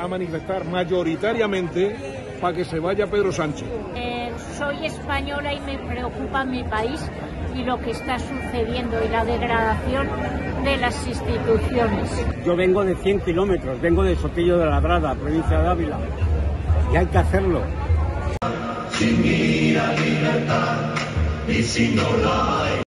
a manifestar mayoritariamente para que se vaya Pedro Sánchez. Soy española y me preocupa mi país y lo que está sucediendo y la degradación de las instituciones. Yo vengo de 100 kilómetros, vengo de Sotillo de Labrada, provincia de Ávila, y hay que hacerlo. Sin mira libertad y sin no la hay.